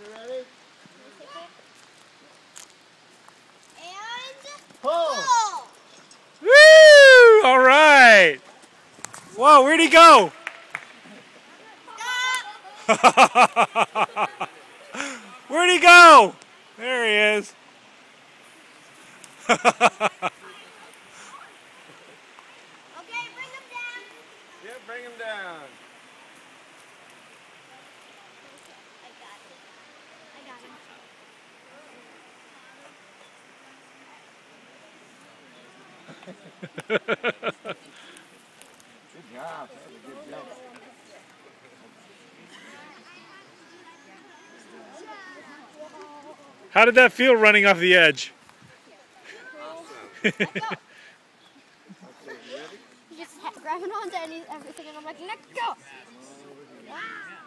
ready? And pull! Woo! All right. Whoa, where'd he go? Where'd he go? There he is. Okay, bring him down. Yeah, bring him down. I got it. I got him. Good job. That was a good jump. How did that feel running off the edge? Let's go. He's just grabbing onto everything, and I'm like, let's go.